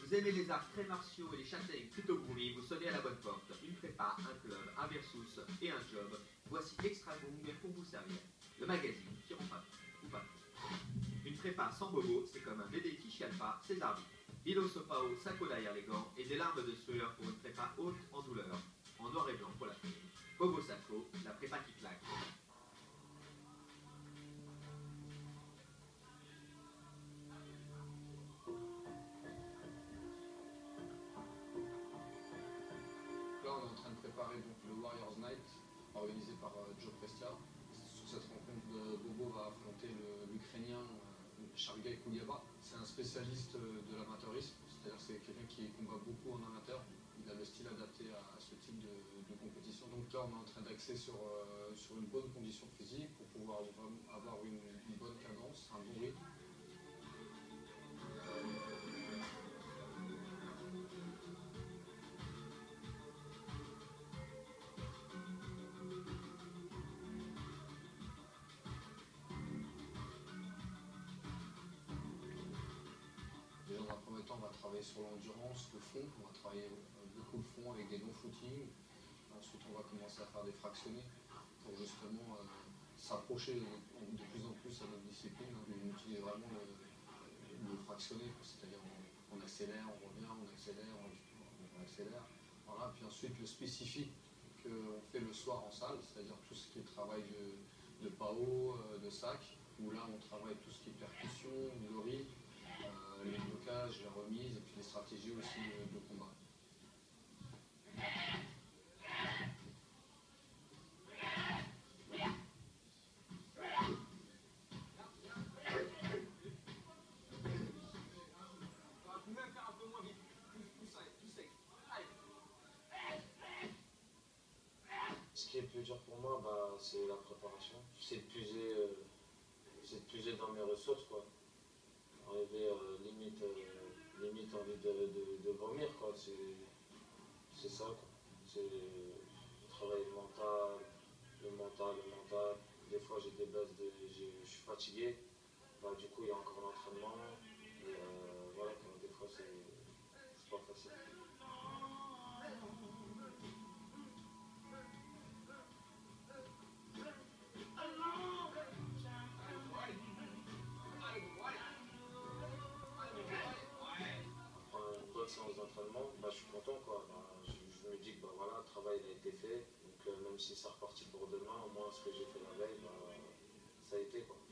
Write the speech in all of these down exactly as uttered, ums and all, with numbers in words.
Vous aimez les arts très martiaux et les châtaignes plutôt groovy, vous sonnez à la bonne porte. Une prépa, un club, un versus et un job. Voici Extra Gong pour vous servir. Le magazine qui rend pas ou pas. Une prépa sans bobo, c'est comme un bébé qui chiale pas, c'est Zarbi. Bilo Sopao, Sako derrière les gants et des larmes de sueur pour une prépa haute en douleur. En noir et blanc pour la prime. Bobo Sako, la prépa qui claque. Là, on est en train de préparer donc, le Warriors Night, organisé par euh, Joe Prestia. Sur cette rencontre, de Bobo va affronter l'Ukrainien euh, Sergei Kouliaba. C'est un spécialiste euh, de l'amateurisme, c'est-à-dire c'est quelqu'un qui combat beaucoup en amateur. Il a le style adapté à, à ce type de, de compétition. Donc là, on est en train d'axer sur, euh, sur une bonne condition physique pour pouvoir avoir une, une bonne cadence, un bon rythme. Déjà, dans un premier temps, on va travailler sur l'endurance, le fond. On va travailler beaucoup le fond avec des longs-footings. Ensuite, on va commencer à faire des fractionnés pour justement euh, s'approcher de, de plus en plus à notre discipline. Hein. On utilise vraiment le, le fractionné, c'est-à-dire on, on accélère, on revient, on accélère, on, on accélère. Voilà. Puis ensuite, le spécifique qu'on fait le soir en salle, c'est-à-dire tout ce qui est travail de, de P A O, de sac, où là, on travaille tout ce qui est percussion, le rythme, euh, les blocages, les remises, et puis les stratégies aussi de, de combat. Ce qui est plus dur pour moi, bah, c'est la préparation. C'est de puiser, euh, c'est de puiser dans mes ressources, quoi. Arriver euh, limite, euh, limite envie de, de, de vomir, quoi. C'est ça, quoi. C'est travailler le mental, le mental, le mental. Des fois, j'ai des baisses de, je suis fatigué. Bah, du coup, il y a encore l'entraînement. Et euh, voilà, quoi. Des fois, c'est pas facile. Séance d'entraînement, bah, je suis content, quoi. Bah, je, je me dis que bah, voilà, le travail il a été fait, donc euh, même si ça repartit pour demain, au moins ce que j'ai fait la veille, bah, ça a été, quoi.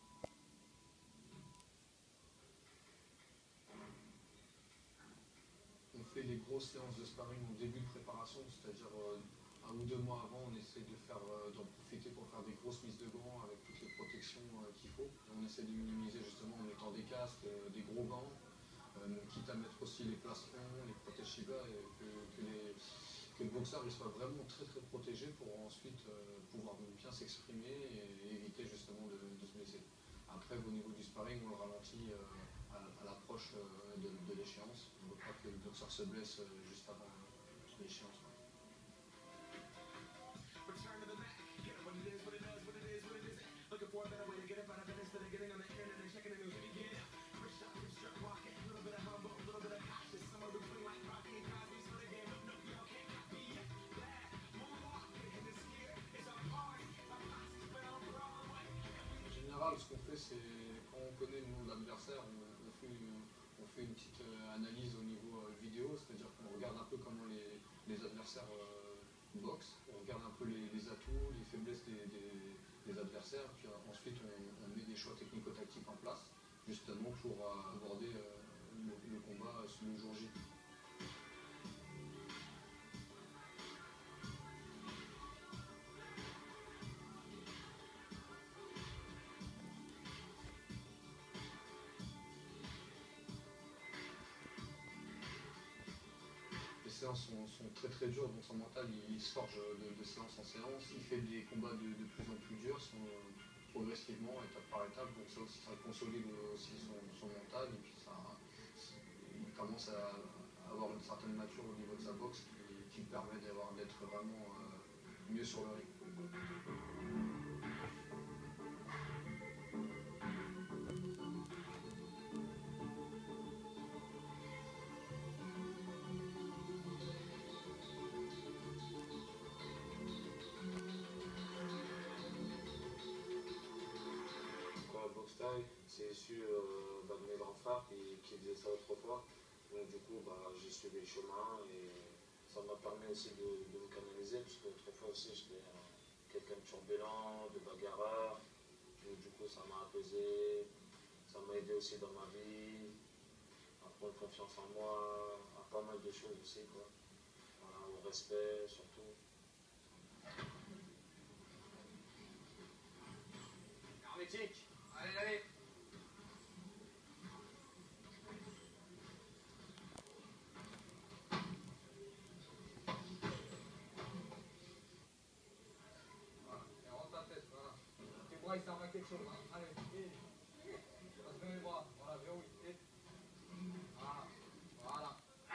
On fait des grosses séances de sparring au début de préparation, c'est-à-dire euh, un ou deux mois avant, on essaie de faire, euh, d'en profiter pour faire des grosses mises de gants avec toutes les protections euh, qu'il faut. On essaie de minimiser justement en mettant des casques, euh, des gros gants. Euh, quitte à mettre aussi les plastrons, les protège-chivas, et que, que, les, que le boxeur il soit vraiment très très protégé pour ensuite euh, pouvoir bien s'exprimer et éviter justement de, de se blesser. Après, au niveau du sparring, on le ralentit euh, à, à l'approche euh, de, de l'échéance. On ne veut pas que le boxeur se blesse euh, juste avant euh, l'échéance. Ce qu'on fait, c'est quand on connaît le nom de l'adversaire, on, on, fait une, on fait une petite euh, analyse au niveau euh, vidéo, c'est-à-dire qu'on regarde un peu comment les, les adversaires euh, boxent, on regarde un peu les, les atouts, les faiblesses des, des, des adversaires, puis euh, ensuite on, on met des choix technico-tactiques en place, justement pour euh, aborder euh, le, le combat euh, le jour J. Les séances sont, sont très très dures, donc son mental il, il se forge de, de séance en séance, il fait des combats de, de plus en plus durs, son, progressivement, étape par étape, donc ça aussi ça consolide aussi son, son mental, et puis ça, il commence à, à avoir une certaine nature au niveau de sa boxe qui, qui permet d'être vraiment euh, mieux sur le ring. c'est issu euh, bah, de mes grands frères qui, qui faisaient ça autrefois. Donc du coup, bah, j'ai suivi le chemin et ça m'a permis aussi de, de me canaliser, parce qu'autrefois aussi j'étais euh, quelqu'un de turbulent, de bagarreur. Donc du coup, ça m'a apaisé, ça m'a aidé aussi dans ma vie, à prendre confiance en moi, à pas mal de choses aussi, quoi. Voilà, au respect surtout. Hermétique, allez, allez. Voilà, et rentre ta tête, voilà. Tes bras, ils servent à quelque chose, hein. Allez, et, passe bien les bras, voilà, verrouille, et, voilà, voilà.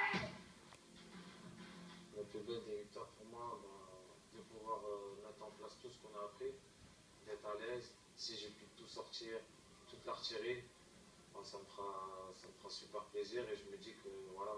La plus belle des victoires pour moi, bah, de pouvoir euh, mettre en place tout ce qu'on a appris, d'être à l'aise. Si j'ai pu tout sortir, toute l'artillerie, bah, ça me fera, ça me fera super plaisir et je me dis que voilà,